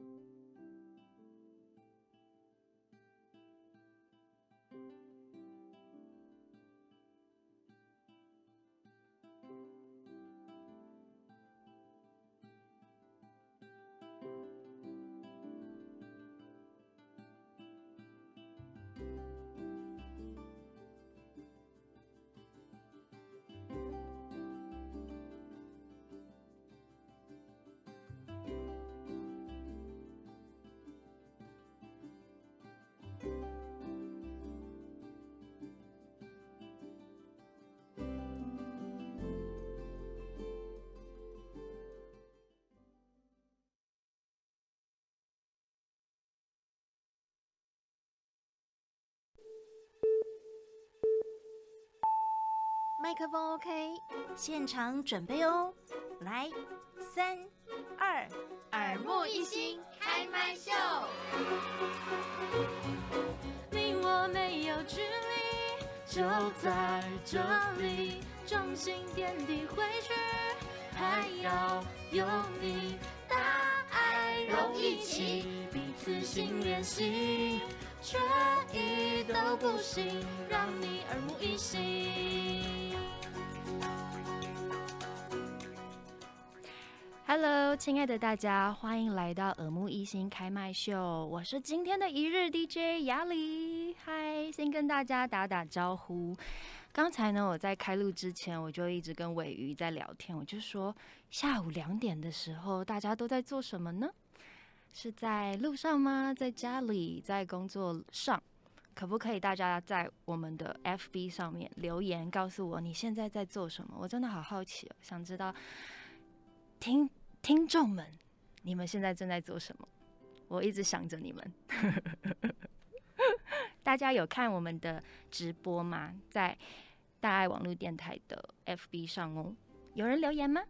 麦克风 OK， 现场准备哦。来，3、2， 耳目一新，开麦秀。 你我没有距离，就在这里，掌心点滴回去，还要有你，大爱揉一起，彼此心连心，却一都不行，让你耳目一新。Hello， 亲爱的大家，欢迎来到耳目一新开麦秀，我是今天的一日 DJ 雅里。嗨，先跟大家打打招呼。刚才呢，我在开录之前，我就一直跟尾鱼在聊天，我就说下午2点的时候，大家都在做什么呢？是在路上吗？在家里？在工作上？可不可以大家在我们的 FB 上面留言，告诉我你现在在做什么？我真的好好奇哦，想知道听众们，你们现在正在做什么？我一直想着你们。大家有看我们的直播吗？在大爱网络电台的 FB 上哦，有人留言吗？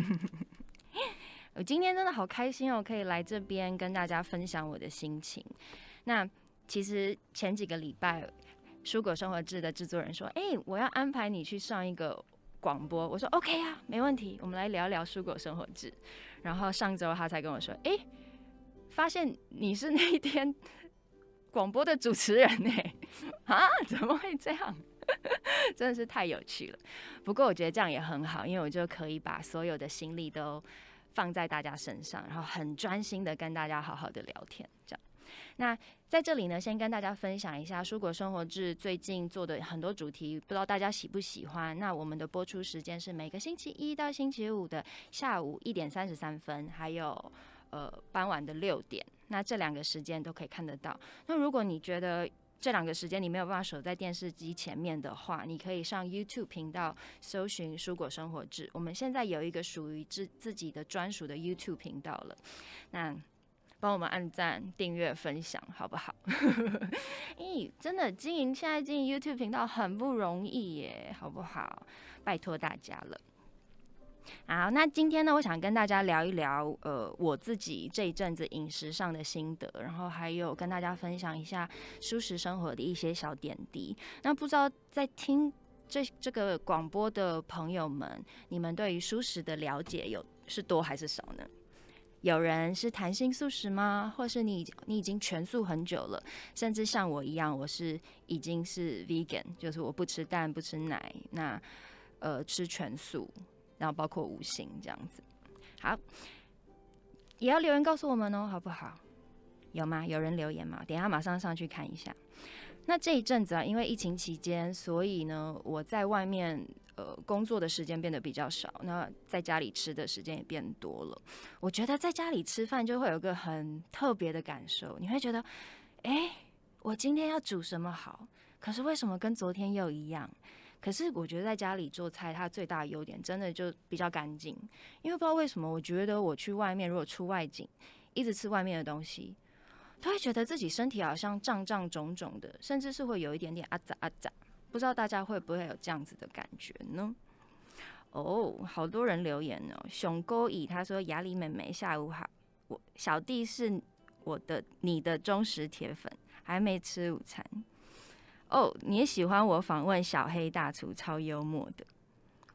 我今天真的好开心哦，可以来这边跟大家分享我的心情。那其实前几个礼拜，蔬果生活志的制作人说：“我要安排你去上一个广播。”我说 OK 啊，没问题，我们来聊聊蔬果生活志。然后上周他才跟我说，发现你是那一天广播的主持人呢，怎么会这样？真的是太有趣了。不过我觉得这样也很好，因为我就可以把所有的心力都放在大家身上，然后很专心的跟大家好好的聊天，这样。那在这里呢，先跟大家分享一下蔬果生活志最近做的很多主题，不知道大家喜不喜欢。那我们的播出时间是每个星期一到星期五的下午1点33分，还有傍晚的6点。那这2个时间都可以看得到。那如果你觉得这2个时间你没有办法守在电视机前面的话，你可以上 YouTube 频道搜寻蔬果生活志。我们现在有一个属于自己的专属的 YouTube 频道了。那帮我们按赞、订阅、分享，好不好？真的现在经营 YouTube 频道很不容易耶，好不好？拜托大家了。好，那今天呢，我想跟大家聊一聊，我自己这一阵子饮食上的心得，然后还有跟大家分享一下蔬食生活的一些小点滴。那不知道在听这个广播的朋友们，你们对于蔬食的了解是多还是少呢？有人是弹性素食吗？或是你已经全素很久了，甚至像我一样，我已经是 vegan， 就是我不吃蛋不吃奶，那吃全素，然后包括无锌这样子。好，也要留言告诉我们哦，好不好？有吗？有人留言吗？等一下马上上去看一下。那这一阵子啊，因为疫情期间，所以呢，我在外面工作的时间变得比较少，那在家里吃的时间也变多了。我觉得在家里吃饭就会有个很特别的感受，你会觉得，我今天要煮什么好？可是为什么跟昨天又一样？可是我觉得在家里做菜，它最大的优点真的就比较干净，因为不知道为什么，我觉得我去外面如果出外景，一直吃外面的东西，都会觉得自己身体好像胀胀肿肿的，甚至是会有一点点阿杂阿杂。不知道大家会不会有这样子的感觉呢？好多人留言哦。熊勾乙他说：“雅里妹妹下午好，我小弟是你的忠实铁粉，还没吃午餐。”你也喜欢我访问小黑大厨，超幽默的。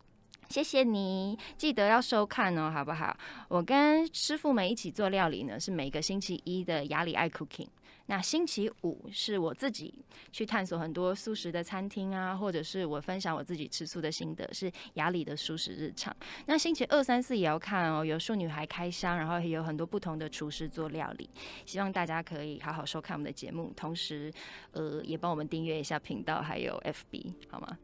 谢谢你，记得要收看哦，好不好？我跟师傅们一起做料理呢，是每个星期一的雅里爱 Cooking。那星期五是我自己去探索很多素食的餐厅啊，或者是我分享我自己吃素的心得，是雅里的素食日常。那星期二、三、四也要看哦，有素女孩开箱，然后也有很多不同的厨师做料理。希望大家可以好好收看我们的节目，同时也帮我们订阅一下频道，还有 FB 好吗？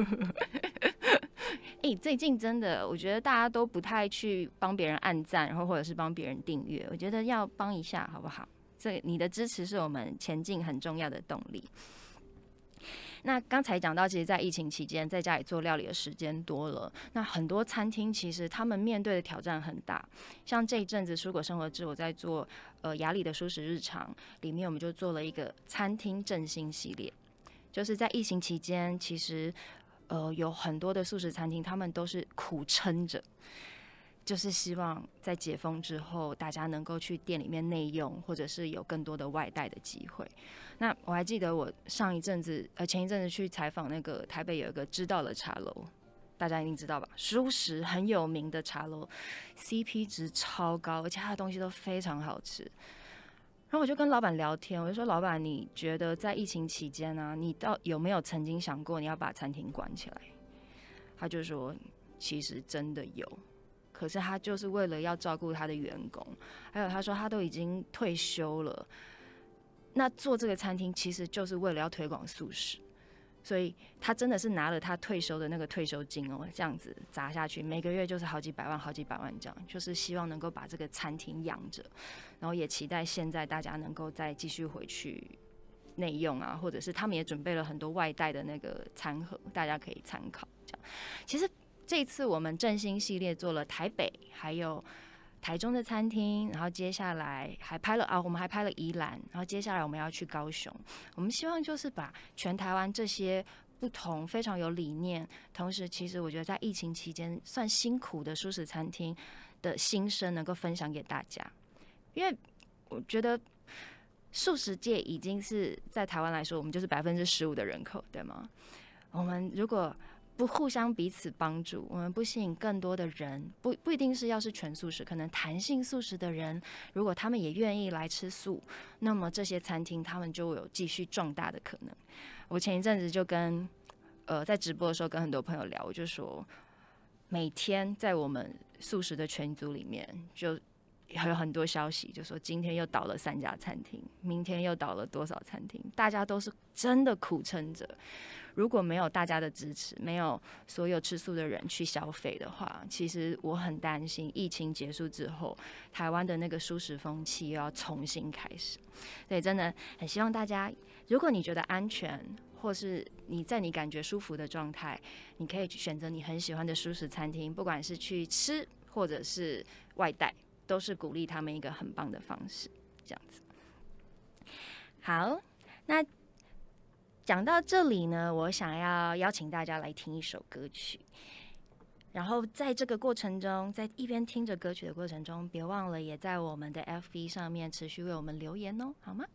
最近真的，我觉得大家都不太去帮别人按赞，然后或者是帮别人订阅，我觉得要帮一下，好不好？你的支持是我们前进很重要的动力。那刚才讲到，其实，在疫情期间，在家里做料理的时间多了，那很多餐厅其实他们面对的挑战很大。像这一阵子蔬果生活志，我在做雅里的蔬食日常里面，我们就做了一个餐厅振兴系列，就是在疫情期间，其实有很多的素食餐厅，他们都是苦撑着。就是希望在解封之后，大家能够去店里面内用，或者是有更多的外带的机会。那我还记得我前一阵子去采访那个台北有一个知道的茶楼，大家一定知道吧？蔬食很有名的茶楼 ，CP 值超高，而且它的东西都非常好吃。然后我就跟老板聊天，我就说：“老板，你觉得在疫情期间啊，你有没有曾经想过你要把餐厅关起来？”他就说：“其实真的有。”可是他就是为了要照顾他的员工，还有他说他都已经退休了，那做这个餐厅其实就是为了要推广素食，所以他真的是拿了他退休的那个退休金哦，这样子砸下去，每个月就是好几百万这样，就是希望能够把这个餐厅养着，然后也期待现在大家能够再继续回去内用啊，或者是他们也准备了很多外带的那个餐盒，大家可以参考。这样，其实这一次我们振兴系列做了台北，还有台中的餐厅，然后接下来我们还拍了宜兰，然后接下来我们要去高雄。我们希望就是把全台湾这些不同、非常有理念，同时其实我觉得在疫情期间算辛苦的蔬食餐厅的心声，能够分享给大家。因为我觉得素食界已经是在台湾来说，我们就是15%的人口，对吗？我们如果不互相彼此帮助，我们不吸引更多的人，不一定是要是全素食，可能弹性素食的人，如果他们也愿意来吃素，那么这些餐厅他们就有继续壮大的可能。我前一阵子就跟在直播的时候跟很多朋友聊，我就说每天在我们素食的群组里面就有很多消息，就说今天又倒了3家餐厅，明天又倒了多少餐厅，大家都是真的苦撑着。如果没有大家的支持，没有所有吃素的人去消费的话，其实我很担心疫情结束之后，台湾的那个蔬食风气又要重新开始。所以真的很希望大家，如果你觉得安全，或是你在你感觉舒服的状态，你可以选择你很喜欢的蔬食餐厅，不管是去吃或者是外带，都是鼓励他们一个很棒的方式。这样子，好，那讲到这里呢，我想要邀请大家来听一首歌曲，然后在这个过程中，在一边听着歌曲的过程中，别忘了也在我们的 FB 上面持续为我们留言哦，好吗？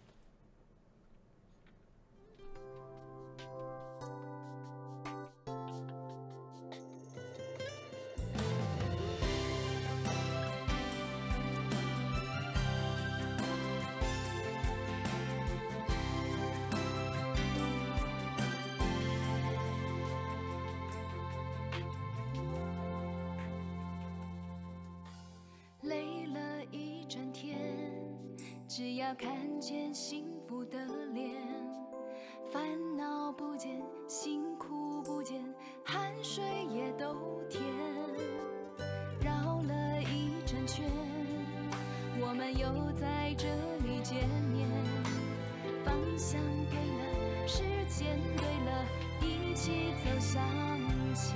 只要看见幸福的脸，烦恼不见，辛苦不见，汗水也都甜。绕了一整圈，我们又在这里见面。方向对了，时间对了，一起走向前。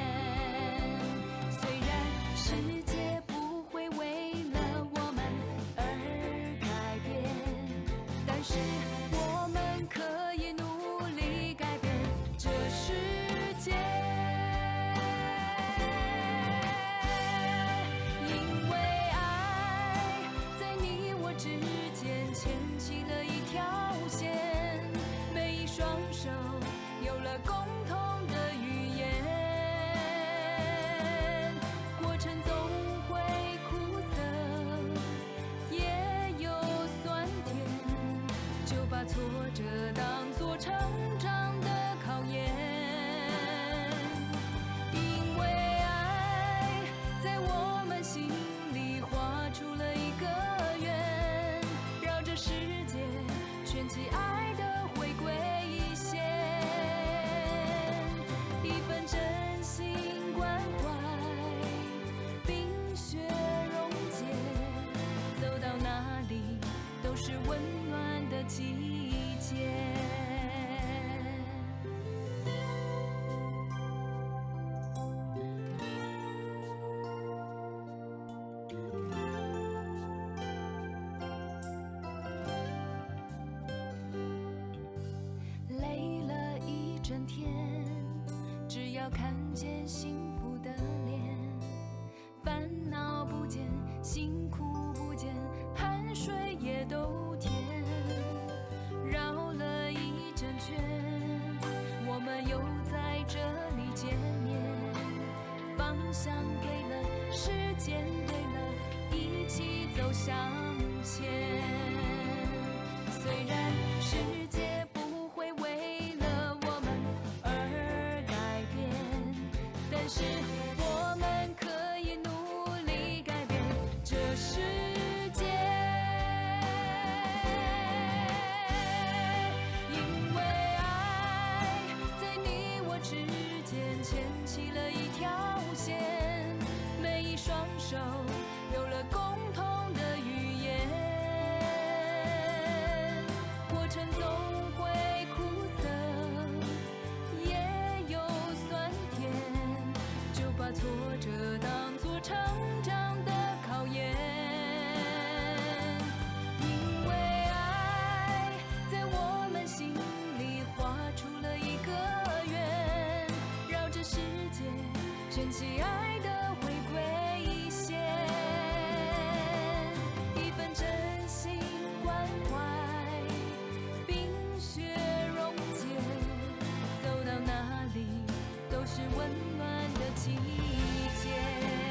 虽然世界不会为了我们但是我们可以努力改变这世界，因为爱在你我之间牵起了一条线，每一双手有了共同的语言。 整天，只要看见幸福的脸，烦恼不见，辛苦不见，汗水也都甜。绕了一整圈，我们又在这里见面。方向对了，时间对了，一起走向前。虽然世界不会为了我们而改变，但是我们可以努力改变这世界。因为爱在你我之间牵起了一条线，每一双手有了共同的语言，过程总会苦涩，也有酸甜，就把挫折当作成长的考验。因为爱在我们心里画出了一个圆，绕着世界卷起爱的回归线，一份真心关怀，冰雪融解，走到哪里都是温暖的季节。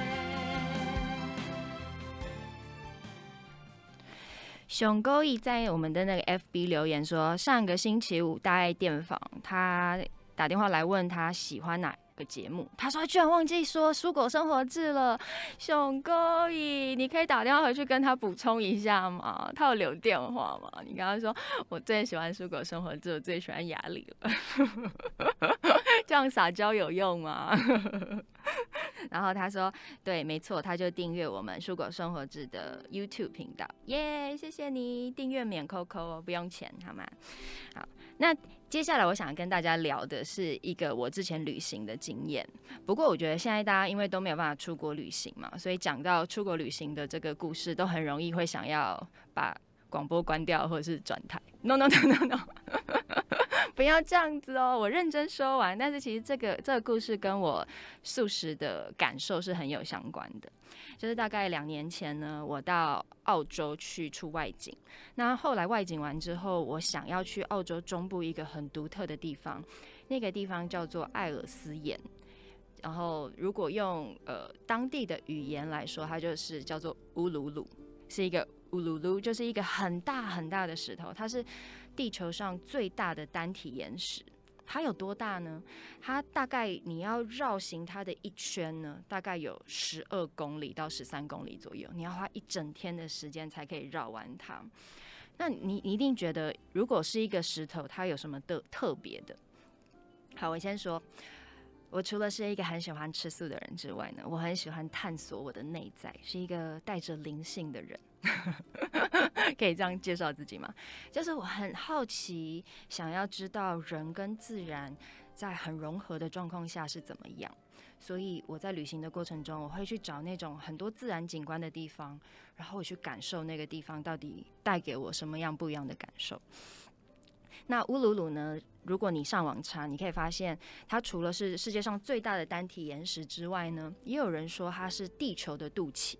熊高义在我们的那个 FB 留言说，上个星期五大爱电访，他打电话来问他喜欢哪个节目，他说他居然忘记说《蔬果生活志》了。熊高义，你可以打电话回去跟他补充一下吗？他有留电话吗？你跟他说我最喜欢《蔬果生活志》，我最喜欢雅里了。这样撒娇有用吗？然后他说对，没错，他就订阅我们蔬果生活志的 YouTube 频道，耶、谢谢你订阅免扣扣哦，不用钱好吗？好，那接下来我想跟大家聊的是一个我之前旅行的经验。不过我觉得现在大家因为都没有办法出国旅行嘛，所以讲到出国旅行的这个故事，都很容易会想要把广播关掉或者是转台。No no no no no 不要这样子哦，我认真说完。但是其实这个故事跟我素食的感受是很有相关的。就是大概2年前呢，我到澳洲去出外景。那后来外景完之后，我想要去澳洲中部一个很独特的地方，那个地方叫做艾尔斯岩。然后如果用当地的语言来说，它就是叫做乌鲁鲁，是一个乌鲁鲁，就是一个很大很大的石头，它是地球上最大的单体岩石。它有多大呢？它大概你要绕行它的一圈呢，大概有12公里到13公里左右，你要花一整天的时间才可以绕完它。那你一定觉得，如果是一个石头，它有什么的特别的？好，我先说，我除了是一个很喜欢吃素的人之外呢，我很喜欢探索我的内在，是一个带着灵性的人。可以这样介绍自己吗？就是我很好奇，想要知道人跟自然在很融合的状况下是怎么样。所以我在旅行的过程中，我会去找那种很多自然景观的地方，然后我去感受那个地方到底带给我什么样不一样的感受。那乌鲁鲁呢，如果你上网查，你可以发现它除了是世界上最大的单体岩石之外呢，也有人说它是地球的肚脐。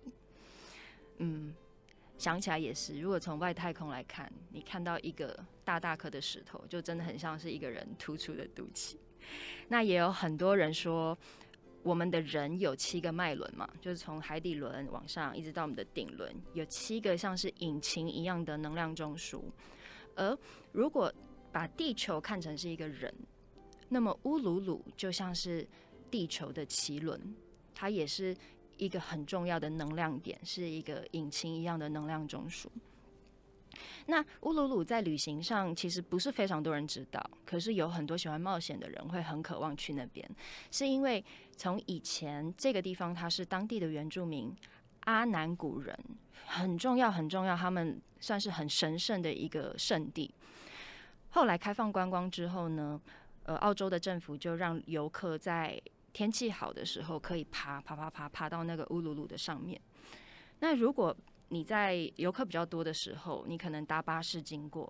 想起来也是，如果从外太空来看，你看到一个大大颗的石头，就真的很像是一个人突出的肚脐。那也有很多人说，我们的人有7个脉轮嘛，就是从海底轮往上一直到我们的顶轮，有7个像是引擎一样的能量中枢。而如果把地球看成是一个人，那么乌鲁鲁就像是地球的脐轮，它也是一个很重要的能量点，是一个引擎一样的能量中枢。那乌鲁鲁在旅行上其实不是非常多人知道，可是有很多喜欢冒险的人会很渴望去那边，是因为从以前这个地方它是当地的原住民阿南古人很重要很重要，他们算是很神圣的一个圣地。后来开放观光之后呢，澳洲的政府就让游客在天气好的时候可以爬到那个乌鲁鲁的上面。那如果你在游客比较多的时候，你可能搭巴士经过，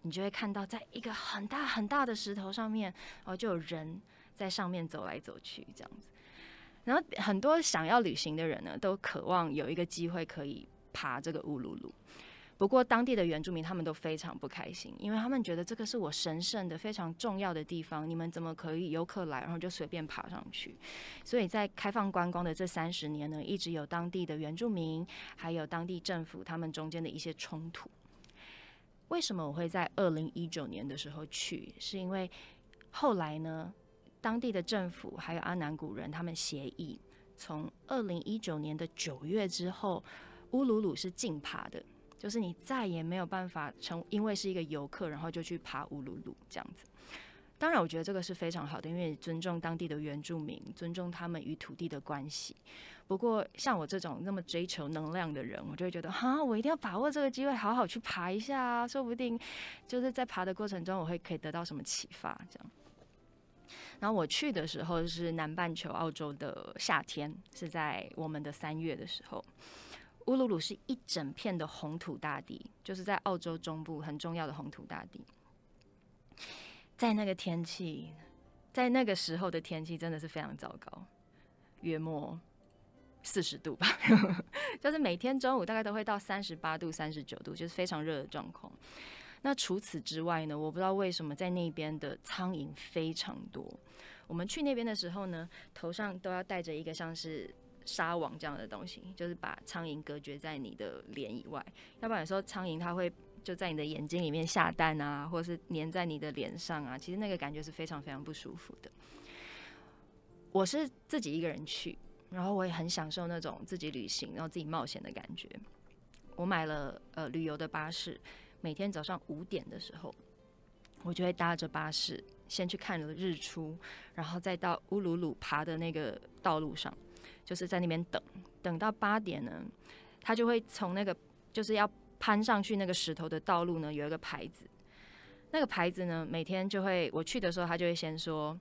你就会看到在一个很大很大的石头上面，然后就有人在上面走来走去这样子。然后很多想要旅行的人呢，都渴望有一个机会可以爬这个乌鲁鲁。不过当地的原住民他们都非常不开心，因为他们觉得这个是我神圣的非常重要的地方，你们怎么可以游客来然后就随便爬上去？所以在开放观光的这30年呢，一直有当地的原住民还有当地政府他们中间的一些冲突。为什么我会在2019年的时候去？是因为后来呢，当地的政府还有阿南古人他们协议，从2019年的9月之后，乌鲁鲁是禁爬的。就是你再也没有办法因为是一个游客，然后就去爬乌鲁鲁这样子。当然，我觉得这个是非常好的，因为尊重当地的原住民，尊重他们与土地的关系。不过，像我这种那么追求能量的人，我就会觉得，我一定要把握这个机会，好好去爬一下啊，说不定就是在爬的过程中，我可以得到什么启发这样。然后我去的时候是南半球澳洲的夏天，是在我们的3月的时候。乌鲁鲁是一整片的红土大地，就是在澳洲中部很重要的红土大地。在那个天气，在那个时候的天气真的是非常糟糕，约莫40度吧，就是每天中午大概都会到38度、39度，就是非常热的状况。那除此之外呢，我不知道为什么在那边的苍蝇非常多。我们去那边的时候呢，头上都要戴着一个像是纱网这样的东西，就是把苍蝇隔绝在你的脸以外，要不然有时候苍蝇它会就在你的眼睛里面下蛋啊，或者是粘在你的脸上啊，其实那个感觉是非常非常不舒服的。我是自己一个人去，然后我也很享受那种自己旅行然后自己冒险的感觉。我买了旅游的巴士，每天早上5点的时候，我就会搭着巴士先去看了日出，然后再到乌鲁鲁爬的那个道路上，就是在那边等到8点呢，他就会从那个就是要攀上去那个石头的道路呢，有一个牌子。那个牌子呢，每天就会我去的时候，他就会先说，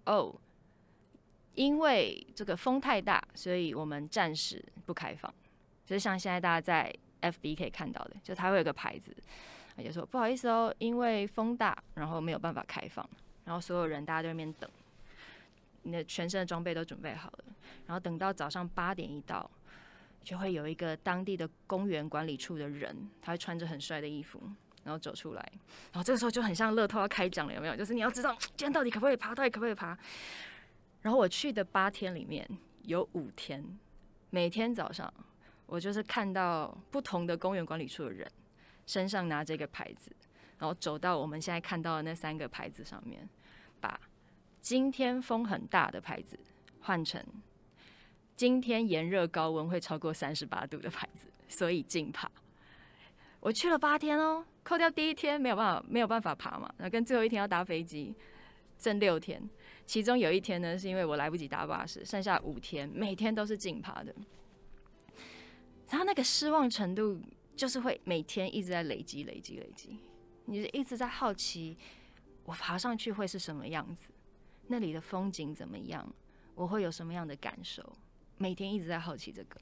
因为这个风太大，所以我们暂时不开放。就是像现在大家在 FB 可以看到的，就它会有个牌子，就说不好意思哦，因为风大，然后没有办法开放。然后所有人大家在那边等，你的全身的装备都准备好了，然后等到早上8点一到，就会有一个当地的公园管理处的人，他会穿着很帅的衣服，然后走出来，然后这个时候就很像乐透要开奖了，有没有？就是你要知道今天到底可不可以爬，到底可不可以爬。然后我去的8天里面有5天，每天早上我就是看到不同的公园管理处的人身上拿这个牌子，然后走到我们现在看到的那3个牌子上面，把今天风很大的牌子换成今天炎热高温会超过38度的牌子，所以禁爬。我去了8天哦，扣掉第1天没有办法爬嘛，然后跟最后1天要搭飞机，剩6天。其中有1天呢，是因为我来不及搭巴士，剩下5天，每天都是禁爬的。然后那个失望程度就是会每天一直在累积，你就一直在好奇，我爬上去会是什么样子，那里的风景怎么样，我会有什么样的感受，每天一直在好奇这个。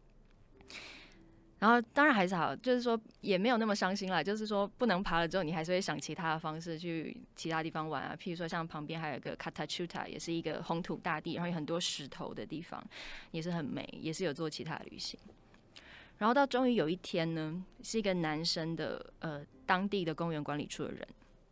然后当然还是好，就是说也没有那么伤心啦，就是说不能爬了之后，你还是会想其他的方式去其他地方玩啊，譬如说像旁边还有一个 Katachuta， 也是一个红土大地，然后有很多石头的地方，也是很美，也是有做其他的旅行。然后到终于有一天呢，是一个男生的当地的公园管理处的人，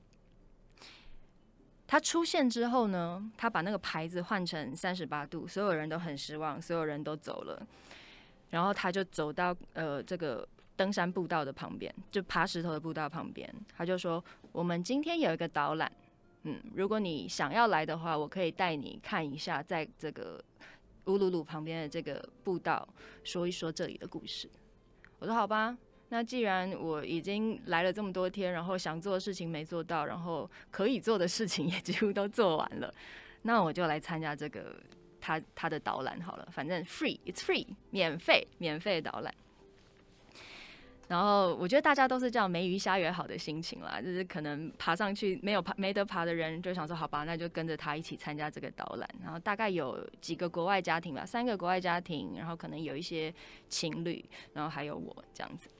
他出现之后呢，他把那个牌子换成38度，所有人都很失望，所有人都走了。然后他就走到这个登山步道的旁边，就爬石头的步道旁边，他就说：“我们今天有一个导览，如果你想要来的话，我可以带你看一下，在这个乌鲁鲁旁边的这个步道，说一说这里的故事。”我说：“好吧，那既然我已经来了这么多天，然后想做的事情没做到，然后可以做的事情也几乎都做完了，那我就来参加这个。”他的导览好了，反正 it's free， 免费导览。然后我觉得大家都是这样没鱼虾约好的心情啦，就是可能爬上去没得爬的人就想说好吧，那就跟着他一起参加这个导览。然后大概有几个国外家庭吧，3个国外家庭，然后可能有一些情侣，然后还有我这样子。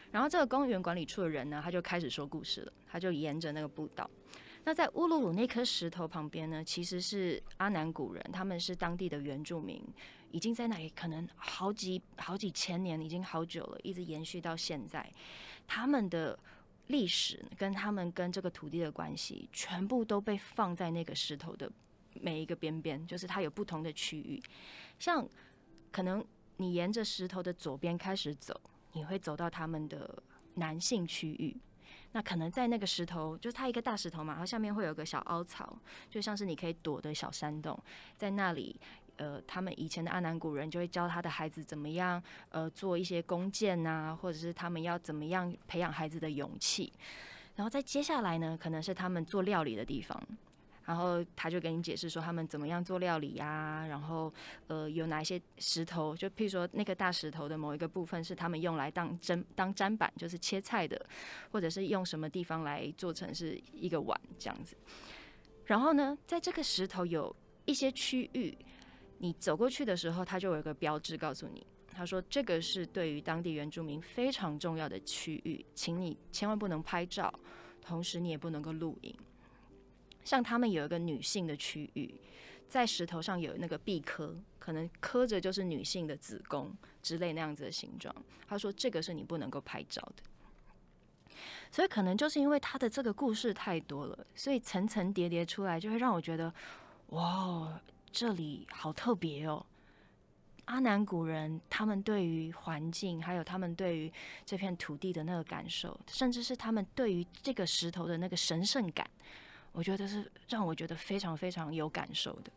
然后这个公园管理处的人呢，他就开始说故事了，他就沿着那个步道。那在乌鲁鲁那颗石头旁边呢，其实是阿南古人，他们是当地的原住民，已经在那里可能好几千年，已经好久了，一直延续到现在。他们的历史跟他们跟这个土地的关系，全部都被放在那个石头的每一个边边，就是它有不同的区域。像可能你沿着石头的左边开始走，你会走到他们的男性区域。那可能在那个石头，就是它一个大石头嘛，然后下面会有个小凹槽，就像是你可以躲的小山洞，在那里。他们以前的阿南古人就会教他的孩子怎么样，做一些弓箭啊，或者是他们要怎么样培养孩子的勇气。然后再接下来呢，可能是他们做料理的地方，然后他就跟你解释说他们怎么样做料理啊，然后有哪一些石头，就譬如说那个大石头的某一个部分是他们用来当砧板，就是切菜的，或者是用什么地方来做成是一个碗这样子。然后呢，在这个石头有一些区域。你走过去的时候，它就有一个标志告诉你，他说这个是对于当地原住民非常重要的区域，请你千万不能拍照，同时你也不能够录影。像他们有一个女性的区域，在石头上有那个壁刻，可能刻着就是女性的子宫之类那样子的形状。他说这个是你不能够拍照的。所以可能就是因为他的这个故事太多了，所以层层叠叠出来，就会让我觉得，哇。这里好特别哦！阿南古人他们对于环境，还有他们对于这片土地的那个感受，甚至是他们对于这个石头的那个神圣感，我觉得是让我觉得非常非常有感受的。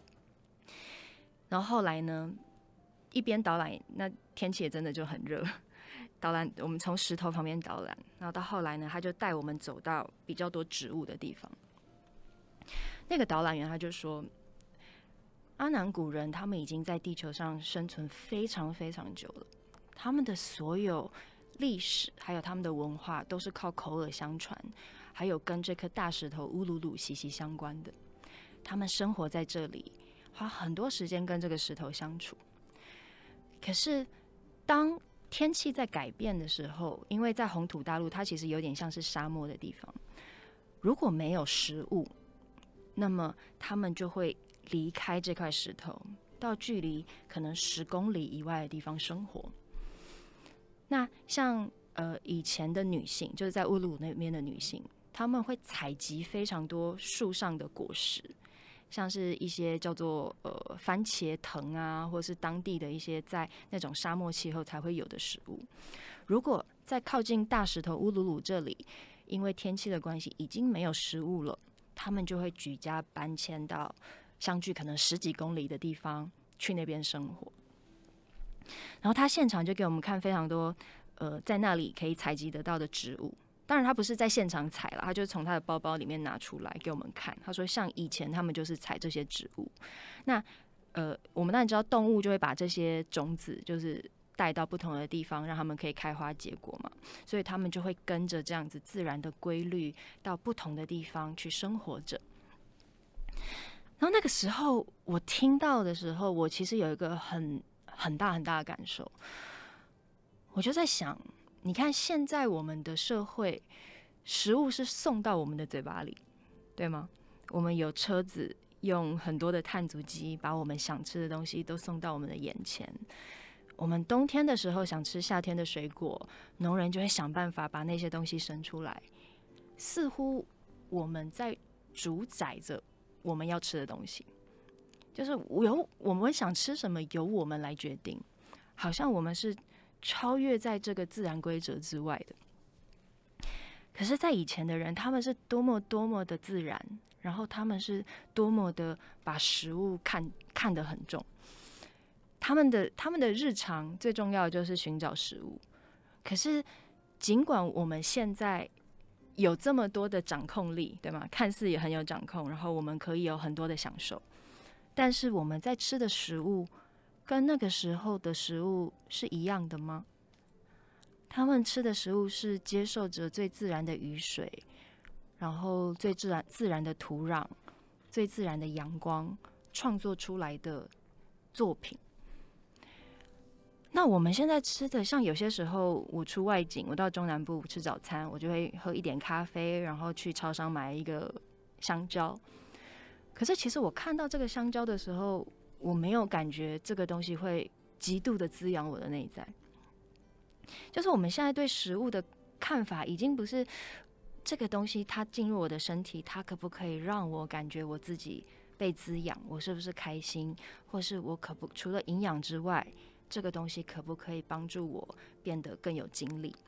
然后后来呢，一边导览，那天气也真的就很热。导览，我们从石头旁边导览，然后到后来呢，他就带我们走到比较多植物的地方。那个导览员他就说。阿南古人他们已经在地球上生存非常非常久了，他们的所有历史还有他们的文化都是靠口耳相传，还有跟这颗大石头乌鲁鲁息息相关的。他们生活在这里，花很多时间跟这个石头相处。可是当天气在改变的时候，因为在红土大陆它其实有点像是沙漠的地方，如果没有食物，那么他们就会离开这块石头，到距离可能10公里以外的地方生活。那像以前的女性，就是在乌鲁那边的女性，她们会采集非常多树上的果实，像是一些叫做番茄藤啊，或是当地的一些在那种沙漠气候才会有的食物。如果在靠近大石头乌鲁鲁这里，因为天气的关系已经没有食物了，他们就会举家搬迁到相距可能10几公里的地方去那边生活。然后他现场就给我们看非常多在那里可以采集得到的植物。当然他不是在现场采了，他就从他的包包里面拿出来给我们看。他说像以前他们就是采这些植物。那我们当然知道动物就会把这些种子就是带到不同的地方，让他们可以开花结果嘛，所以他们就会跟着这样子自然的规律到不同的地方去生活着。然后那个时候我听到的时候，我其实有一个很大的感受，我就在想，你看现在我们的社会，食物是送到我们的嘴巴里，对吗？我们有车子，用很多的碳足迹把我们想吃的东西都送到我们的眼前。我们冬天的时候想吃夏天的水果，农人就会想办法把那些东西生出来。似乎我们在主宰着我们要吃的东西，就是我们想吃什么由我们来决定，好像我们是超越在这个自然规则之外的。可是在以前的人，他们是多么的自然，然后他们是多么的把食物看得很重。他们的日常最重要的就是寻找食物。可是尽管我们现在有这么多的掌控力，对吗？看似也很有掌控，然后我们可以有很多的享受，但是我们在吃的食物跟那个时候的食物是一样的吗？他们吃的食物是接受着最自然的雨水，然后最自然的土壤，最自然的阳光创作出来的作品。 那我们现在吃的，像有些时候我出外景，我到中南部吃早餐，我就会喝一点咖啡，然后去超商买一个香蕉。可是其实我看到这个香蕉的时候，我没有感觉这个东西会极度的滋养我的内在。就是我们现在对食物的看法，已经不是这个东西它进入我的身体，它可不可以让我感觉我自己被滋养，我是不是开心，或是我除了营养之外，这个东西可不可以帮助我变得更有精力？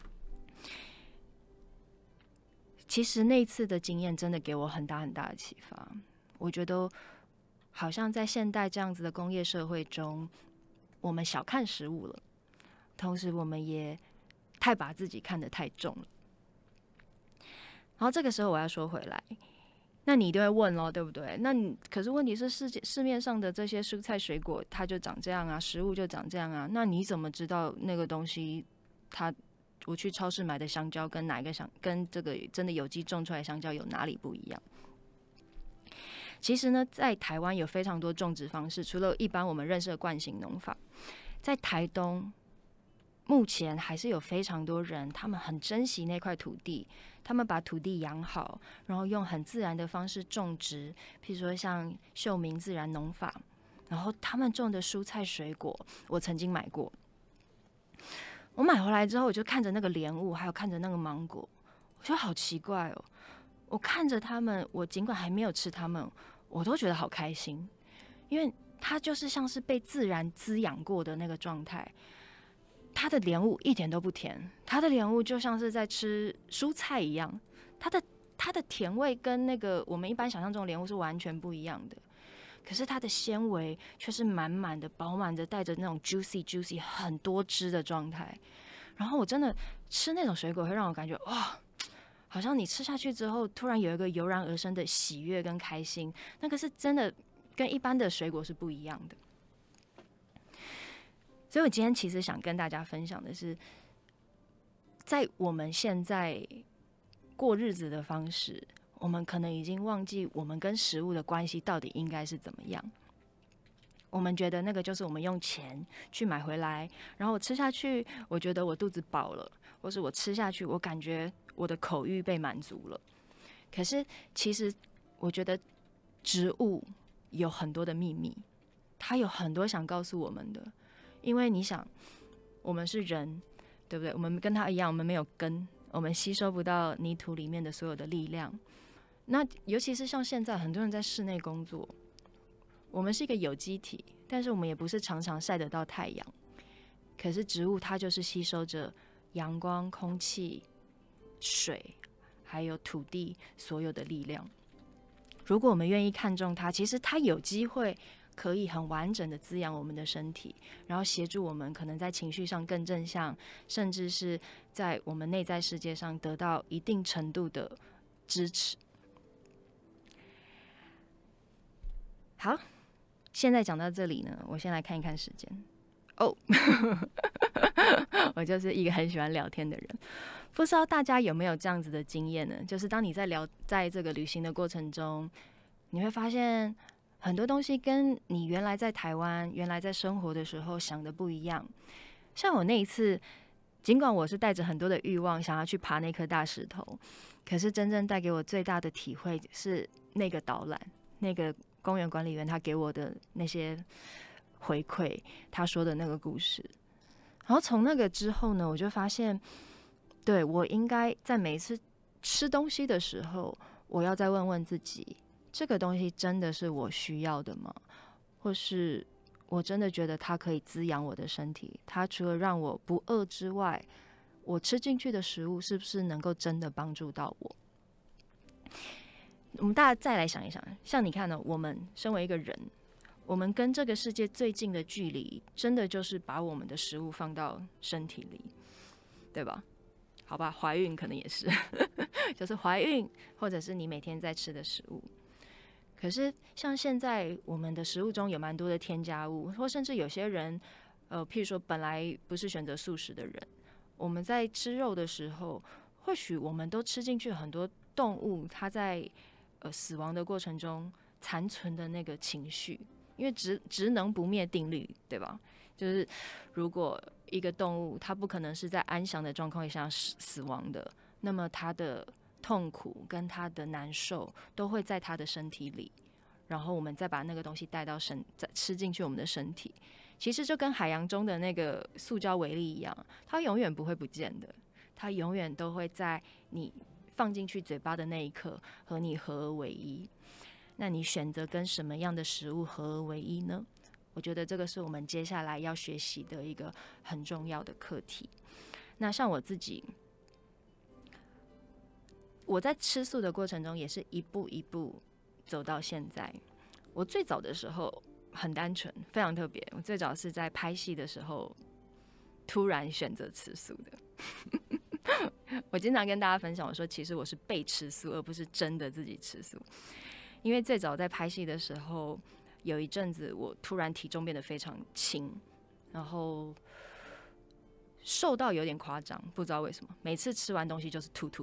其实那次的经验真的给我很大很大的启发。我觉得好像在现代这样子的工业社会中，我们小看食物了，同时我们也太把自己看得太重了。然后这个时候我要说回来，那你一定会问咯，对不对？可是问题是市面上的这些蔬菜水果它就长这样啊，食物就长这样啊，那你怎么知道那个东西我去超市买的香蕉跟跟这个真的有机种出来的香蕉有哪里不一样？其实呢，在台湾有非常多种植方式，除了一般我们认识的惯性农法，在台东目前还是有非常多人，他们很珍惜那块土地，他们把土地养好，然后用很自然的方式种植，譬如说像秀明自然农法，然后他们种的蔬菜水果，我曾经买过。我买回来之后，我就看着那个莲雾，还有看着那个芒果，我觉得好奇怪哦。我看着他们，我尽管还没有吃他们，我都觉得好开心，因为它就是像是被自然滋养过的那个状态。它的莲雾一点都不甜，它的莲雾就像是在吃蔬菜一样，它的甜味跟那个我们一般想象中的莲雾是完全不一样的。可是它的纤维却是满满的、饱满的，带着那种 juicy 很多汁的状态。然后我真的吃那种水果，会让我感觉哇，好像你吃下去之后，突然有一个油然而生的喜悦跟开心，那个是真的跟一般的水果是不一样的。所以我今天其实想跟大家分享的是，在我们现在过日子的方式，我们可能已经忘记我们跟食物的关系到底应该是怎么样。我们觉得那个就是我们用钱去买回来，然后我吃下去，我觉得我肚子饱了，或是我吃下去，我感觉我的口欲被满足了。可是其实我觉得植物有很多的秘密，它有很多想告诉我们的。因为你想，我们是人，对不对？我们跟它一样，我们没有根，我们吸收不到泥土里面的所有的力量。那尤其是像现在很多人在室内工作，我们是一个有机体，但是我们也不是常常晒得到太阳。可是植物它就是吸收着阳光、空气、水，还有土地所有的力量。如果我们愿意看重它，其实它有机会可以很完整的滋养我们的身体，然后协助我们可能在情绪上更正向，甚至是在我们内在世界上得到一定程度的支持。好，现在讲到这里呢，我先来看一看时间。我就是一个很喜欢聊天的人，不知道大家有没有这样子的经验呢？就是当你在这个旅行的过程中，你会发现很多东西跟你原来在台湾、原来在生活的时候想的不一样。像我那一次，尽管我是带着很多的欲望想要去爬那颗大石头，可是真正带给我最大的体会是那个导览，那个公园管理员他给我的那些回馈，他说的那个故事。然后从那个之后呢，我就发现，对，我应该在每一次吃东西的时候，我要再问问自己，这个东西真的是我需要的吗？或是我真的觉得它可以滋养我的身体，它除了让我不饿之外，我吃进去的食物是不是能够真的帮助到我？我们大家再来想一想，像你看呢，我们身为一个人，我们跟这个世界最近的距离，真的就是把我们的食物放到身体里，对吧？好吧，怀孕可能也是，就是怀孕，或者是你每天在吃的食物。可是像现在我们的食物中有蛮多的添加物，或甚至有些人，譬如说本来不是选择素食的人，我们在吃肉的时候，或许我们都吃进去很多动物它在死亡的过程中残存的那个情绪，因为职能不灭定律，对吧？ 就是如果一个动物它不可能是在安详的状况下死亡的，那么它的痛苦跟它的难受都会在它的身体里，然后我们再把那个东西带到再吃进去我们的身体。其实就跟海洋中的那个塑胶微粒一样，它永远不会不见的，它永远都会在你放进去嘴巴的那一刻和你合而为一。那你选择跟什么样的食物合而为一呢？我觉得这个是我们接下来要学习的一个很重要的课题。那像我自己，我在吃素的过程中也是一步一步走到现在。我最早的时候很单纯，非常特别。我最早是在拍戏的时候突然选择吃素的。我经常跟大家分享，我说其实我是被吃素，而不是真的自己吃素。因为最早在拍戏的时候，有一阵子我突然体重变得非常轻，然后瘦到有点夸张，不知道为什么，每次吃完东西就是吐。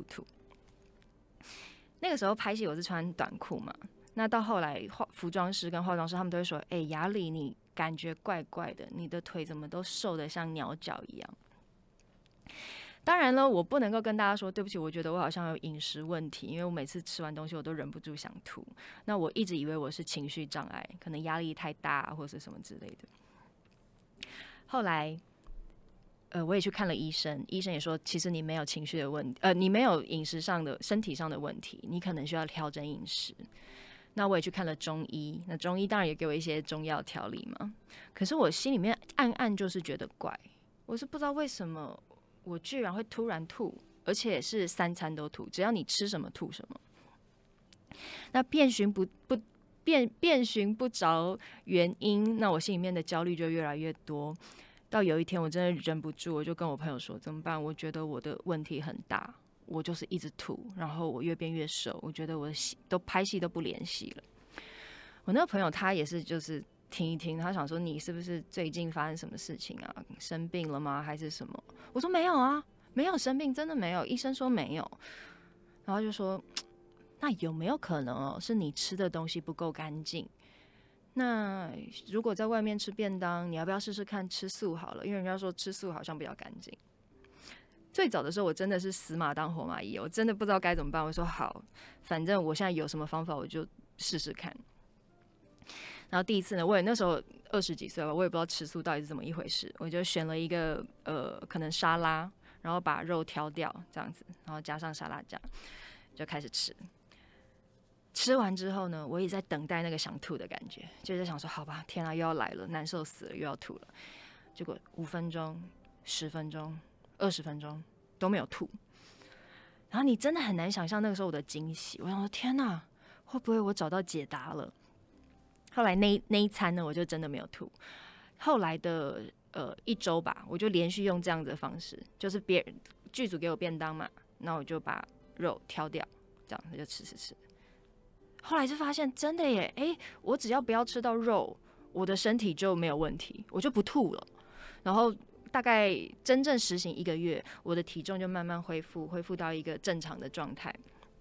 那个时候拍戏我是穿短裤嘛，那到后来服装师跟化妆师他们都会说，雅里你感觉怪怪的，你的腿怎么都瘦得像鸟脚一样。当然了，我不能够跟大家说对不起，我觉得我好像有饮食问题，因为我每次吃完东西我都忍不住想吐。那我一直以为我是情绪障碍，可能压力太大或是什么之类的。后来我也去看了医生，医生也说其实你没有情绪的问题，你没有饮食上的身体上的问题，你可能需要调整饮食。那我也去看了中医，那中医当然也给我一些中药调理嘛。可是我心里面暗暗就是觉得怪，我是不知道为什么我居然会突然吐，而且是3餐都吐，只要你吃什么吐什么。那遍寻不着原因，那我心里面的焦虑就越来越多。到有一天我真的忍不住，我就跟我朋友说怎么办？我觉得我的问题很大，我就是一直吐，然后我越变越瘦，我觉得我都拍戏都不联系了。我那个朋友他也是就是听一听，他想说你是不是最近发生什么事情啊？生病了吗？还是什么？我说没有啊，没有生病，真的没有，医生说没有。然后就说那有没有可能是你吃的东西不够干净？那如果在外面吃便当，你要不要试试看吃素好了？因为人家说吃素好像比较干净。最早的时候我真的是死马当活马医，我真的不知道该怎么办。我说好，反正我现在有什么方法我就试试看。然后第一次呢，我也那时候20几岁吧，我也不知道吃素到底是怎么一回事，我就选了一个可能沙拉，然后把肉挑掉这样子，然后加上沙拉酱，就开始吃。吃完之后呢，我也在等待那个想吐的感觉，就在想说好吧，天啊，又要来了，难受死了，又要吐了。结果5分钟、10分钟、20分钟都没有吐。然后你真的很难想象那个时候我的惊喜，我想说天哪，会不会我找到解答了？后来那一餐呢，我就真的没有吐。后来的1周吧，我就连续用这样子的方式，就是剧组给我便当嘛，那我就把肉挑掉，这样就吃。后来就发现真的耶，我只要不要吃到肉，我的身体就没有问题，我就不吐了。然后大概真正实行1个月，我的体重就慢慢恢复到一个正常的状态。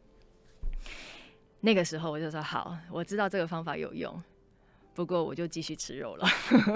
那个时候我就说好，我知道这个方法有用，不过我就继续吃肉了。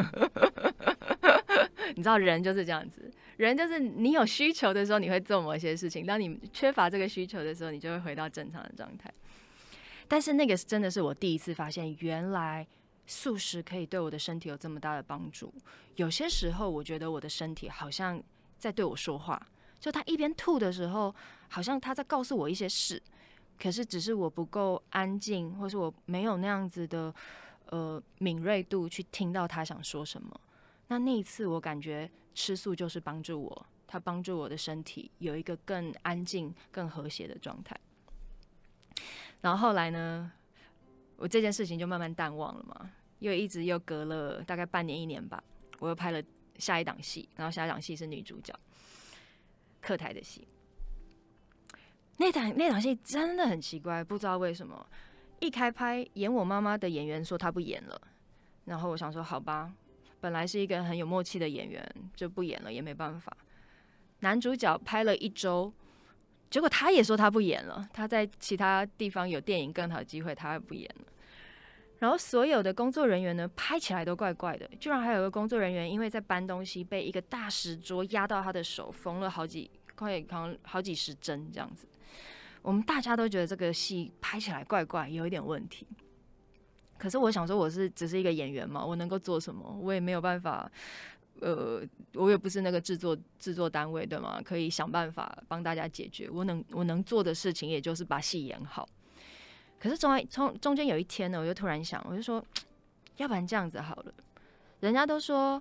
你知道人就是这样子，人就是你有需求的时候你会做某些事情，当你缺乏这个需求的时候，你就会回到正常的状态。但是那个真的是我第一次发现，原来素食可以对我的身体有这么大的帮助。有些时候我觉得我的身体好像在对我说话，就他一边吐的时候，好像他在告诉我一些事，可是只是我不够安静，或是我没有那样子的敏锐度去听到他想说什么。那一次我感觉吃素就是帮助我，它帮助我的身体有一个更安静、更和谐的状态。然后后来呢，我这件事情就慢慢淡忘了嘛，又隔了大概半年1年吧，我又拍了下一档戏，然后下一档戏是女主角，客台的戏。那档戏真的很奇怪，不知道为什么，一开拍演我妈妈的演员说她不演了，然后我想说好吧，本来是一个很有默契的演员，就不演了也没办法。男主角拍了1周。结果他也说他不演了，他在其他地方有电影更好的机会，他不演了。 然后所有的工作人员呢，拍起来都怪怪的，居然还有个工作人员因为在搬东西被一个大石桌压到他的手，缝了好几十针这样子。我们大家都觉得这个戏拍起来怪怪，有一点问题。可是我想说，我只是一个演员嘛，我能够做什么？我也没有办法，我也不是那个制作单位对吗？可以想办法帮大家解决。我能做的事情，也就是把戏演好。可是中间有一天呢，我就突然想，我就说，要不然这样子好了。人家都说，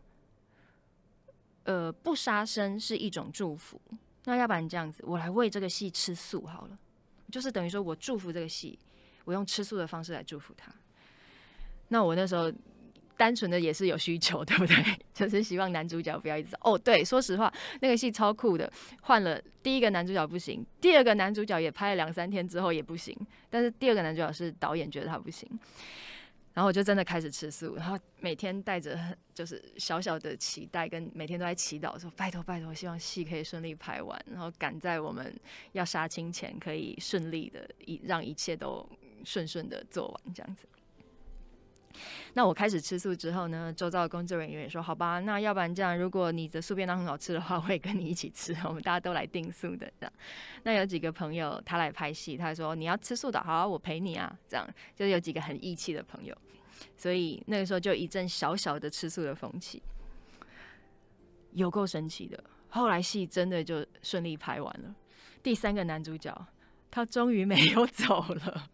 不杀生是一种祝福。那要不然这样子，我来为这个戏吃素好了。就是等于说我祝福这个戏，我用吃素的方式来祝福它。那我那时候单纯的也是有需求，对不对？就是希望男主角不要一直走。对，说实话，那个戏超酷的，换了第一个男主角不行，第二个男主角也拍了2-3天之后也不行，但是第二个男主角是导演觉得他不行，然后我就真的开始吃素，然后每天带着就是小小的期待，跟每天都在祈祷说拜托拜托，希望戏可以顺利拍完，然后赶在我们要杀青前可以顺利的让一切都顺顺的做完这样子。那我开始吃素之后呢，周遭的工作人员也说好吧，那要不然这样，如果你的素便当很好吃的话，我也跟你一起吃，我们大家都来订素的这样。那有几个朋友他来拍戏，他说你要吃素的，好啊，我陪你啊，这样就是有几个很义气的朋友，所以那个时候就一阵小小的吃素的风气，有够神奇的。后来戏真的就顺利拍完了，第3个男主角他终于没有走了。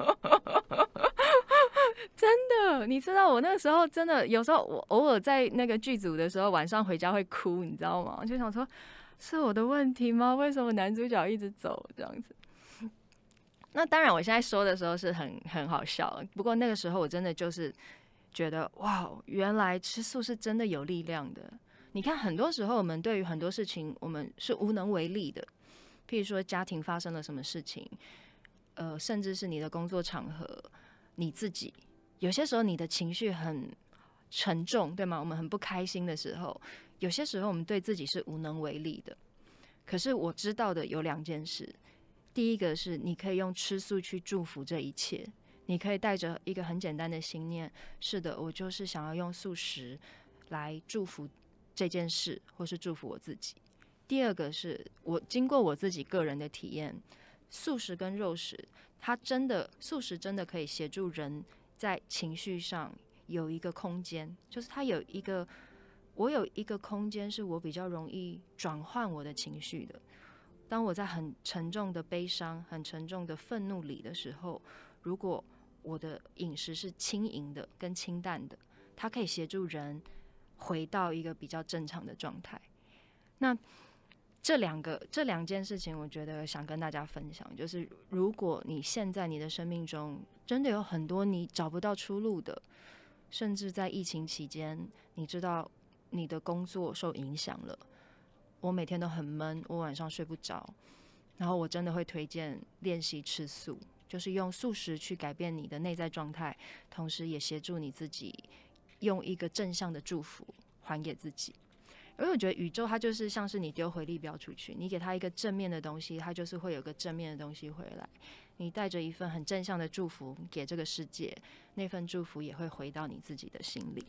真的，你知道我那个时候真的有时候我偶尔在那个剧组的时候，晚上回家会哭，你知道吗？就想说是我的问题吗？为什么男主角一直走这样子？那当然，我现在说的时候是很好笑，不过那个时候我真的就是觉得哇，原来吃素是真的有力量的。你看，很多时候我们对于很多事情我们是无能为力的，譬如说家庭发生了什么事情，甚至是你的工作场合，你自己。有些时候你的情绪很沉重，对吗？我们很不开心的时候，有些时候我们对自己是无能为力的。可是我知道的有2件事，第一个是你可以用吃素去祝福这一切，你可以带着一个很简单的信念，是的，我就是想要用素食来祝福这件事，或是祝福我自己。第二个是我经过我自己个人的体验，素食跟肉食，素食真的可以协助人在情绪上有一个空间，就是我有一个空间是我比较容易转换我的情绪的。当我在很沉重的悲伤、很沉重的愤怒里的时候，如果我的饮食是轻盈的跟清淡的，它可以协助人回到一个比较正常的状态。那这2件事情，我觉得想跟大家分享，就是如果你现在你的生命中真的有很多你找不到出路的，甚至在疫情期间，你知道你的工作受影响了，我每天都很闷，我晚上睡不着，然后我真的会推荐练习吃素，就是用素食去改变你的内在状态，同时也协助你自己用一个正向的祝福还给自己。因为我觉得宇宙它就是像是你丢回力镖出去，你给它一个正面的东西，它就是会有个正面的东西回来。你带着一份很正向的祝福给这个世界，那份祝福也会回到你自己的心里。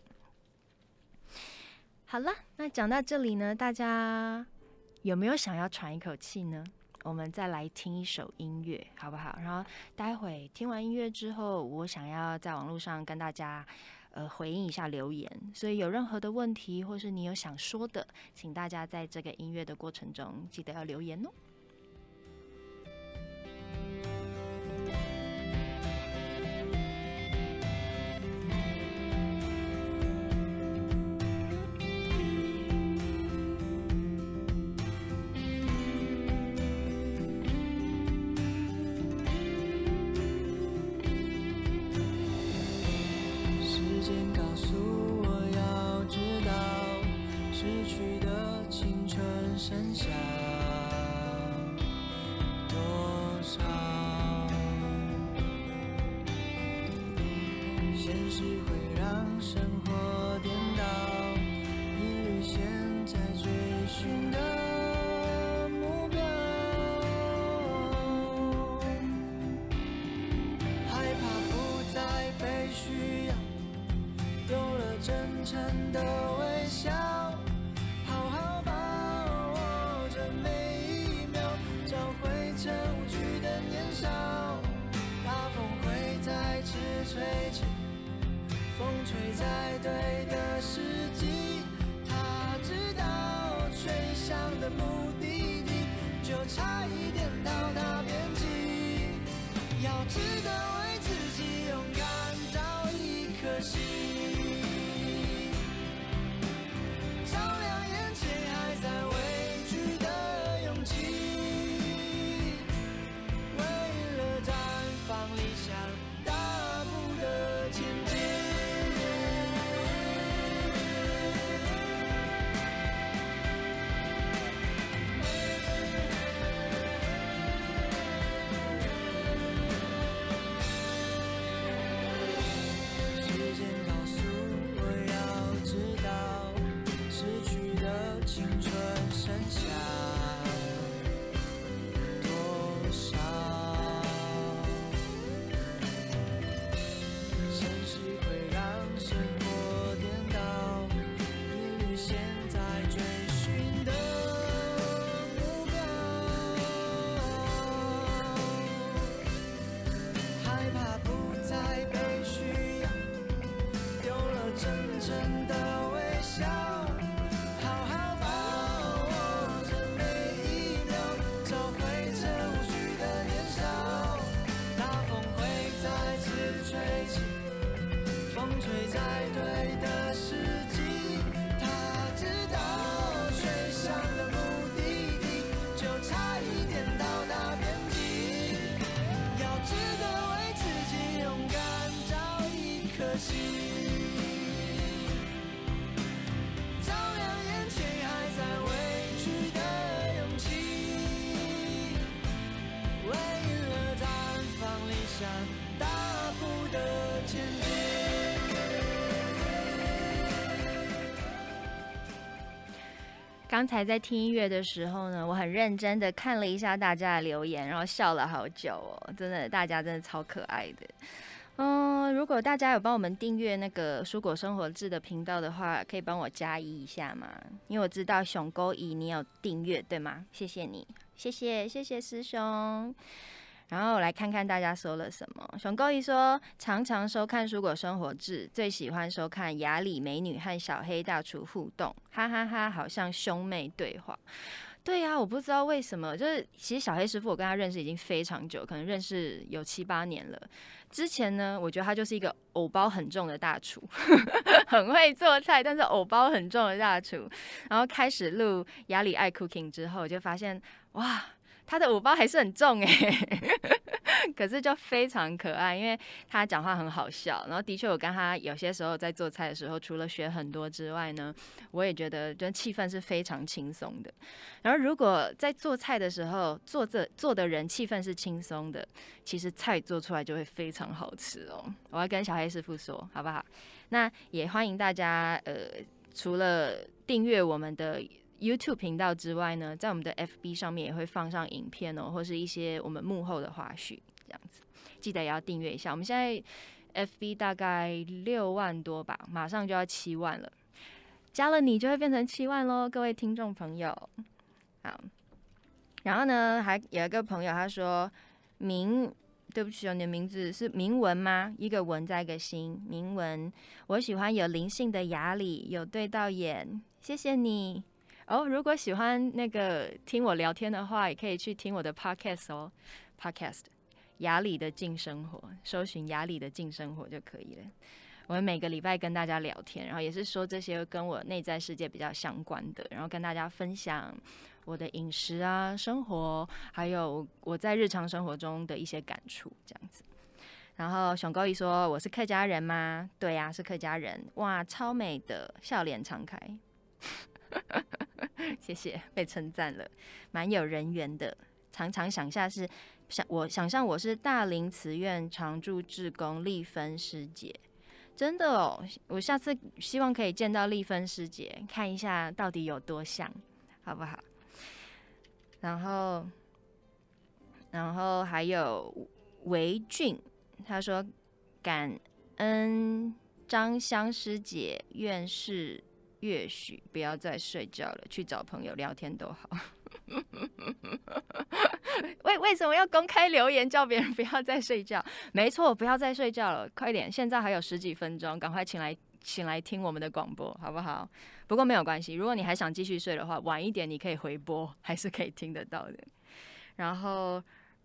好了，那讲到这里呢，大家有没有想要喘一口气呢？我们再来听一首音乐，好不好？然后待会听完音乐之后，我想要在网络上跟大家回应一下留言，所以有任何的问题或是你有想说的，请大家在这个音乐的过程中记得要留言哦。 剩下多少？现实会让生活颠倒，一缕线在追寻的目标，害怕不再被需的微笑，好好把握着每一秒，找回曾无惧的年少。大风会再次吹起，风吹在对的时机，他知道吹向的目的地，就差一点到达边际。要值得为自己勇敢找一颗心，照亮眼前还在畏惧的勇气，为了绽放理想，大步的前进。时间告诉我要知道，逝去的青春剩下多少。现实会让生活颠倒，一缕线在追寻的目标，害怕不再被需要，丢了真正的微笑，好好把握着每一秒，找回曾无惧的年少。大风会再次吹起，风吹在对的时机，他知道吹向的目的地，就差一点到达边际。要值得为自己勇敢找一颗心，照亮眼前还在畏惧的勇气，为了绽放理想，大步的前进。 刚才在听音乐的时候呢，我很认真的看了一下大家的留言，然后笑了好久哦，真的，大家真的超可爱的。如果大家有帮我们订阅那个蔬果生活志的频道的话，可以帮我加一下吗？因为我知道熊勾姨你有订阅对吗？谢谢你，谢谢师兄。然后我来看看大家说了什么。熊勾姨说，常常收看蔬果生活志，最喜欢收看雅里美女和小黑大厨互动，哈哈哈，好像兄妹对话。对呀，我不知道为什么，就是其实小黑师傅我跟他认识已经非常久，可能认识有7、8年了。之前呢，我觉得他就是一个偶包很重的大厨，很会做菜，但是偶包很重的大厨。然后开始录雅里爱 cooking 之后，我就发现哇，他的偶包还是很重可是就非常可爱，因为他讲话很好笑。然后的确，我跟他有些时候在做菜的时候，除了学很多之外呢，我也觉得就气氛是非常轻松的。然后如果在做菜的时候，做的人气氛是轻松的，其实菜做出来就会非常好吃哦。我要跟小黑师傅说，好不好？那也欢迎大家除了订阅我们的YouTube 频道之外呢，在我们的 FB 上面也会放上影片哦，或是一些我们幕后的花絮，这样子，记得也要订阅一下。我们现在 FB 大概6万多吧，马上就要7万了，加了你就会变成7万咯，各位听众朋友。好，然后呢，还有一个朋友他说对不起哦，你的名字是明文吗？一个文在一个心，明文。我喜欢有灵性的雅里，有对到眼，谢谢你。如果喜欢那个听我聊天的话，也可以去听我的 podcast 哦 ，podcast 雅里的静生活，搜寻雅里的静生活就可以了。我们每个礼拜跟大家聊天，然后也是说这些跟我内在世界比较相关的，然后跟大家分享我的饮食啊、生活，还有我在日常生活中的一些感触，这样子。然后熊高一说：“我是客家人吗？”对呀，是客家人。哇，超美的，笑脸常开。谢谢，被称赞了，蛮有人缘的。常常想象我是大林慈院常驻志工丽芬师姐，真的哦，我下次希望可以见到丽芬师姐，看一下到底有多像，好不好？然后还有维俊，他说感恩张香师姐，愿是月许，不要再睡觉了，去找朋友聊天都好。为什么要公开留言叫别人不要再睡觉？没错，不要再睡觉了，快点！现在还有10几分钟，赶快请来听我们的广播，好不好？不过没有关系，如果你还想继续睡的话，晚一点你可以回播，还是可以听得到的。然后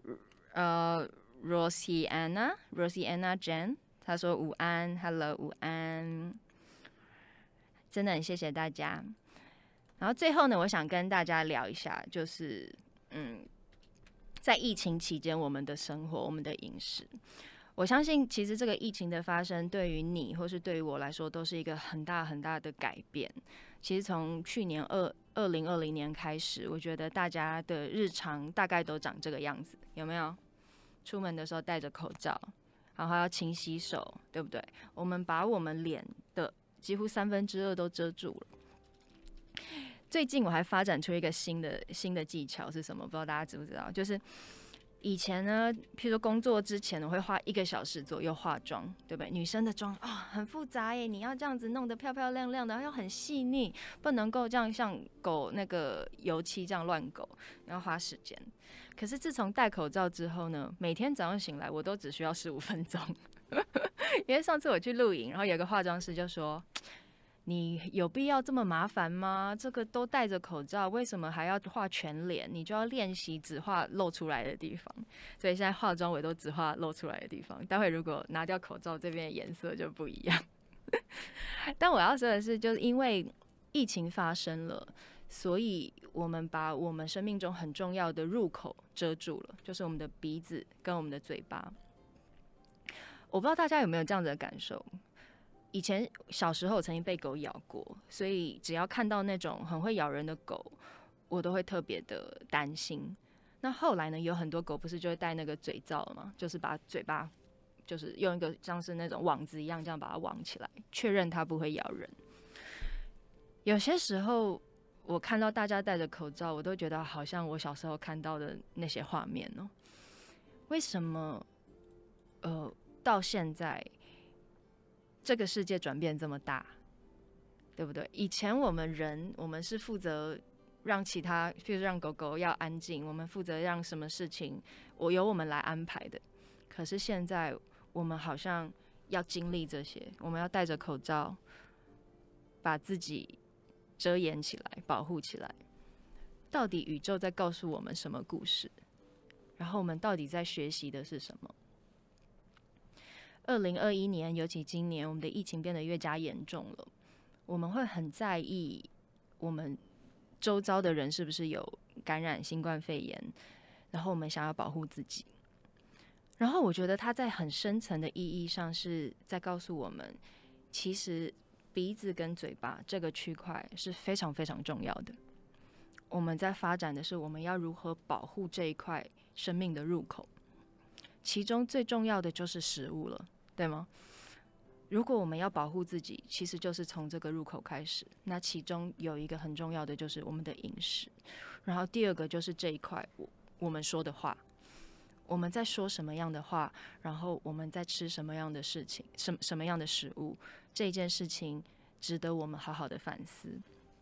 Rosianna Jane， 她说午安 ，Hello 午安，真的很谢谢大家。然后最后呢，我想跟大家聊一下，就是在疫情期间我们的生活，我们的饮食。我相信其实这个疫情的发生对于你或是对于我来说都是一个很大很大的改变。其实从去年2020年开始，我觉得大家的日常大概都长这个样子，有没有？出门的时候戴着口罩，然后要勤洗手，对不对？我们把我们脸的几乎2/3都遮住了。最近我还发展出一个新的技巧是什么？不知道大家知不知道？就是以前呢，譬如说工作之前，我会花1个小时左右化妆，对不对？女生的妆很复杂耶，你要这样子弄得漂漂亮亮的，要很细腻，不能够这样像狗那个油漆这样乱狗，要花时间。可是自从戴口罩之后呢，每天早上醒来我都只需要15分钟，因为上次我去露营，然后有个化妆师就说，你有必要这么麻烦吗？这个都戴着口罩，为什么还要画全脸？你就要练习只画露出来的地方。所以现在化妆我都只画露出来的地方。待会如果拿掉口罩，这边的颜色就不一样。但我要说的是，就是因为疫情发生了，所以我们把我们生命中很重要的入口遮住了，就是我们的鼻子跟我们的嘴巴。我不知道大家有没有这样子的感受？以前小时候我曾经被狗咬过，所以只要看到那种很会咬人的狗，我都会特别的担心。那后来呢，有很多狗不是就会戴那个嘴罩了吗？就是把嘴巴就是用一个像是那种网子一样这样把它网起来，确认它不会咬人。有些时候我看到大家戴着口罩，我都觉得好像我小时候看到的那些画面哦。为什么到现在这个世界转变这么大，对不对？以前我们是负责让其他，譬如让狗狗要安静，我们负责让什么事情由我们来安排的。可是现在我们好像要经历这些，我们要戴着口罩，把自己遮掩起来，保护起来。到底宇宙在告诉我们什么故事？然后我们到底在学习的是什么？2021年，尤其今年，我们的疫情变得越加严重了。我们会很在意我们周遭的人是不是有感染新冠肺炎，然后我们想要保护自己。然后我觉得它在很深层的意义上是在告诉我们，其实鼻子跟嘴巴这个区块是非常非常重要的。我们在发展的是我们要如何保护这一块生命的入口，其中最重要的就是食物了。对吗？如果我们要保护自己，其实就是从这个入口开始。那其中有一个很重要的就是我们的饮食，然后第二个就是这一块我们说的话，我们在说什么样的话，然后我们在吃什么样的事情，什么样的食物，这件事情值得我们好好的反思。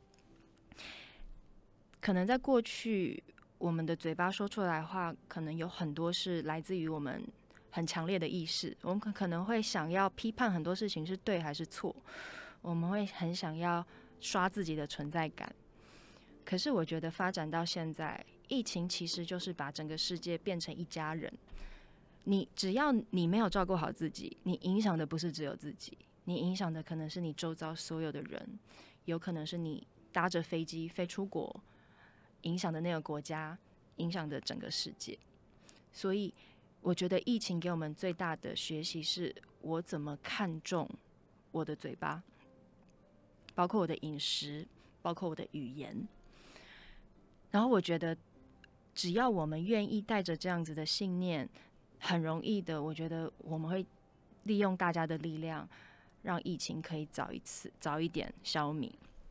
可能在过去，我们的嘴巴说出来的话，可能有很多是来自于我们很强烈的意识，我们可能会想要批判很多事情是对还是错，我们会很想要刷自己的存在感。可是我觉得发展到现在，疫情其实就是把整个世界变成一家人。只要你没有照顾好自己，你影响的不是只有自己，你影响的可能是你周遭所有的人，有可能是你搭着飞机飞出国，影响的那个国家，影响的整个世界。所以我觉得疫情给我们最大的学习是，我怎么看重我的嘴巴，包括我的饮食，包括我的语言。然后我觉得，只要我们愿意带着这样子的信念，很容易的，我觉得我们会利用大家的力量，让疫情可以早一点消弭。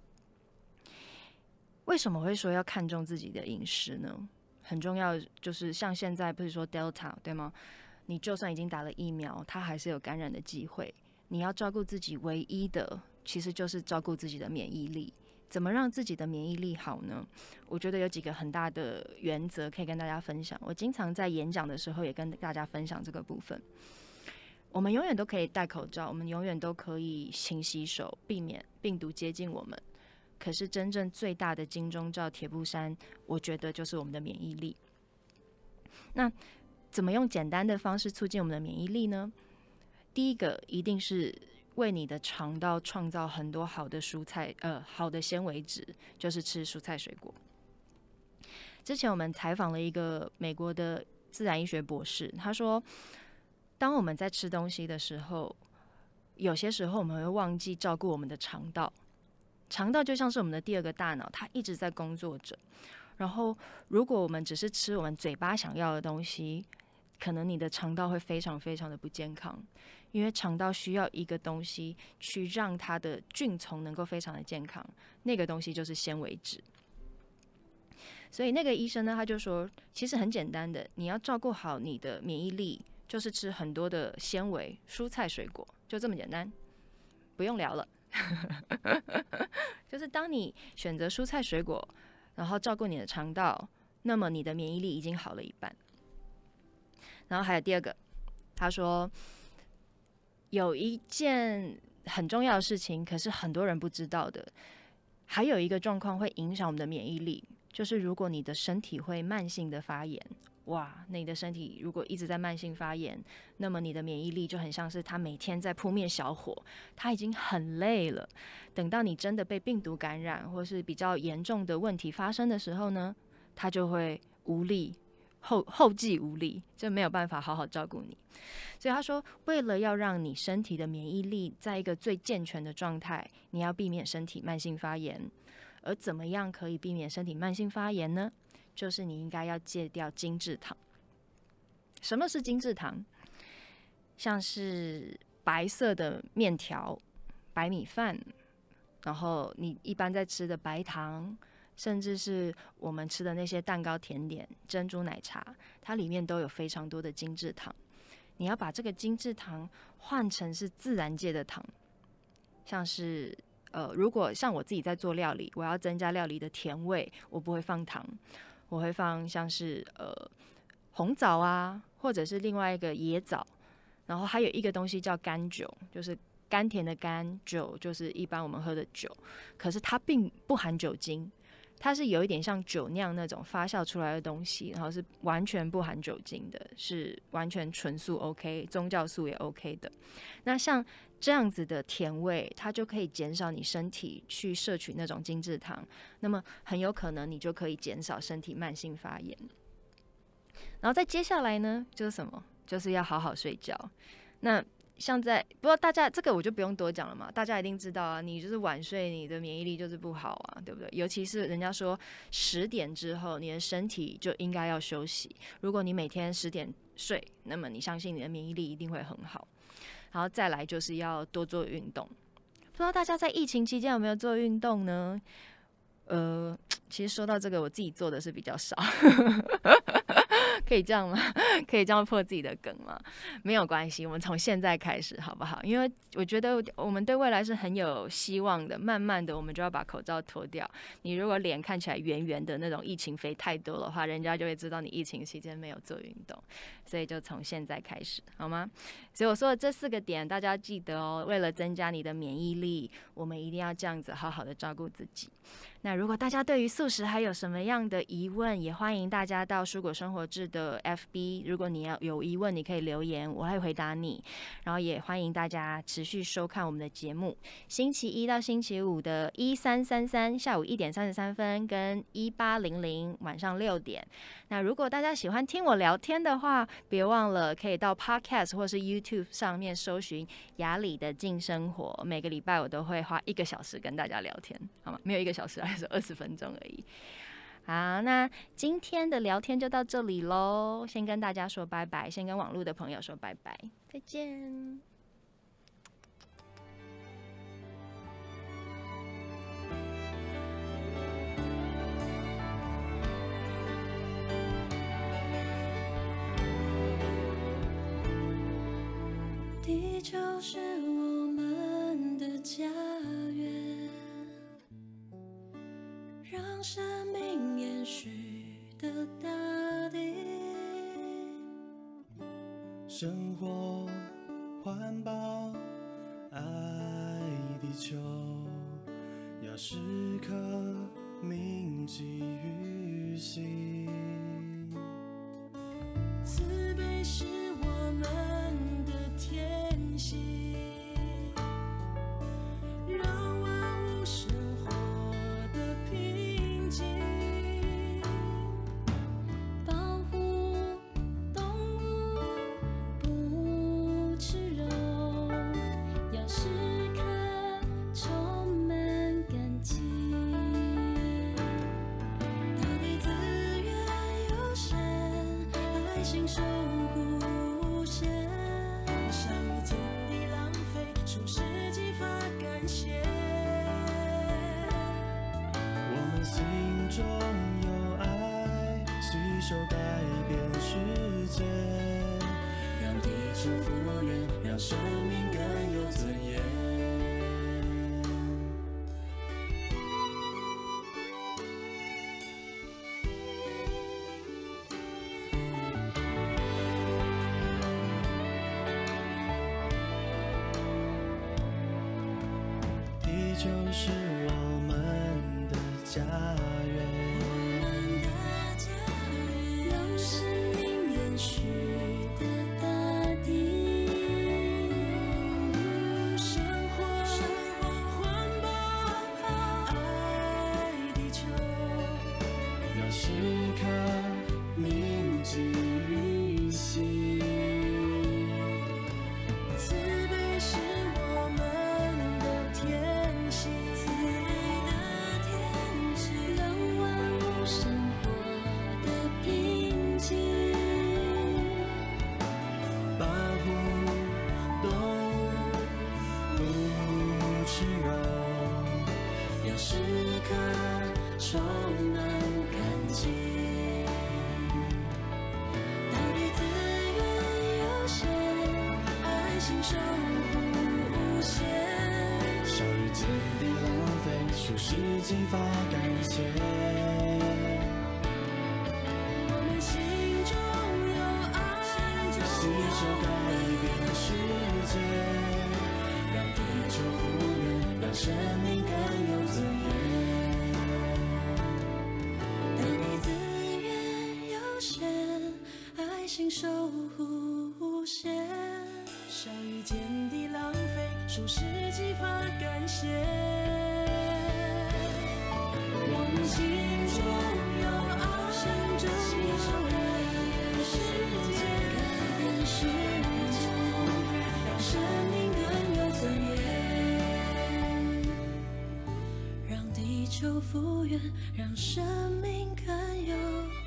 为什么会说要看重自己的饮食呢？很重要，就是像现在不是说 Delta 对吗？你就算已经打了疫苗，它还是有感染的机会。 你要照顾自己唯一的其实就是照顾自己的免疫力。怎么让自己的免疫力好呢？我觉得有几个很大的原则可以跟大家分享。我经常在演讲的时候也跟大家分享这个部分。我们永远都可以戴口罩，我们永远都可以勤洗手，避免病毒接近我们。可是真正最大的金钟罩铁布衫，我觉得就是我们的免疫力。那怎么用简单的方式促进我们的免疫力呢？第一个一定是为你的肠道创造很多好的蔬菜，好的纤维质，就是吃蔬菜水果。之前我们采访了一个美国的自然医学博士，他说，当我们在吃东西的时候，有些时候我们会忘记照顾我们的肠道。肠道就像是我们的第二个大脑，它一直在工作着。然后，如果我们只是吃我们嘴巴想要的东西，可能你的肠道会非常非常的不健康，因为肠道需要一个东西去让它的菌丛能够非常的健康，那个东西就是纤维质。所以那个医生呢，他就说，其实很简单的，你要照顾好你的免疫力，就是吃很多的纤维、蔬菜、水果，就这么简单，不用聊了。就是当你选择蔬菜水果，然后照顾你的肠道，那么你的免疫力已经好了一半。然后还有第二个，他说有一件很重要的事情，可是很多人不知道的，还有一个状况会影响我们的免疫力，就是如果你的身体会慢性的发炎。哇，那你的身体如果一直在慢性发炎，那么你的免疫力就很像是它每天在扑灭小火，它已经很累了。等到你真的被病毒感染，或是比较严重的问题发生的时候呢，它就会无力，后继无力，就没有办法好好照顾你。所以他说，为了要让你身体的免疫力在一个最健全的状态，你要避免身体慢性发炎。而怎么样可以避免身体慢性发炎呢？就是你应该要戒掉精制糖。什么是精制糖？像是白色的面条、白米饭，然后你一般在吃的白糖，甚至是我们吃的那些蛋糕、甜点、珍珠奶茶，它里面都有非常多的精制糖。你要把这个精制糖换成是自然界的糖，像是如果像我自己在做料理，我要增加料理的甜味，我不会放糖。我会放像是红枣啊，或者是另外一个椰枣，然后还有一个东西叫甘酒，就是甘甜的甘，酒就是一般我们喝的酒，可是它并不含酒精，它是有一点像酒酿那种发酵出来的东西，然后是完全不含酒精的，是完全纯素 OK， 宗教素也 OK 的。那像这样子的甜味，它就可以减少你身体去摄取那种精制糖，那么很有可能你就可以减少身体慢性发炎。然后再接下来呢，就是什么？就是要好好睡觉。那像在不过大家这个我就不用多讲了嘛，大家一定知道啊，你就是晚睡，你的免疫力就是不好啊，对不对？尤其是人家说10点之后，你的身体就应该要休息。如果你每天10点睡，那么你相信你的免疫力一定会很好。然后再来就是要多做运动。不知道大家在疫情期间有没有做运动呢？其实说到这个，我自己做的是比较少。可以这样吗？可以这样破自己的梗吗？没有关系，我们从现在开始好不好？因为我觉得我们对未来是很有希望的。慢慢的，我们就要把口罩脱掉。你如果脸看起来圆圆的那种疫情肥太多的话，人家就会知道你疫情期间没有做运动。所以就从现在开始，好吗？所以我说的这4个点，大家记得哦。为了增加你的免疫力，我们一定要这样子好好的照顾自己。那如果大家对于素食还有什么样的疑问，也欢迎大家到蔬果生活志的 FB， 如果你要有疑问，你可以留言，我会回答你。然后也欢迎大家持续收看我们的节目，星期一到星期五的1333下午1点33分跟1800晚上6点。那如果大家喜欢听我聊天的话，别忘了可以到 Podcast 或是 YouTube 上面搜寻雅里的静生活，每个礼拜我都会花1个小时跟大家聊天，好吗？没有1个小时，还是20分钟而已。好，那今天的聊天就到这里咯，先跟大家说拜拜，先跟网络的朋友说拜拜，再见。 地球是我让生命延续的大地。 生活环保，爱地球，要时刻铭记于心。 慈悲是我们的天性，让万物生活的平静。保护动物不吃肉，要时刻充满感激。大地资源有限，爱心守护无限。善与见地浪费，数十激发感谢。 我们心中有爱，携手改变世界， 让地球复原，让生命更有尊严。 地球是我们的家园。 让生命延续的大地，生活环保，爱地球， 要时刻铭记于心。 慈悲是我们的天性，慈悲的天性，让万物生活的平静。 保护动物不吃肉， 要时刻充满感激。大地资源有限，爱心守护无限。 少于见地浪费，数十激发感谢。 我们心中有爱， 携手改变世界， 让地球复原，让生命更有尊严。大地资源有限，爱心守护无限。少于见地浪费，数十激发感谢。我们心中有爱，心中有爱，改变世界，让生命更有尊严，让地球复原，让生命更有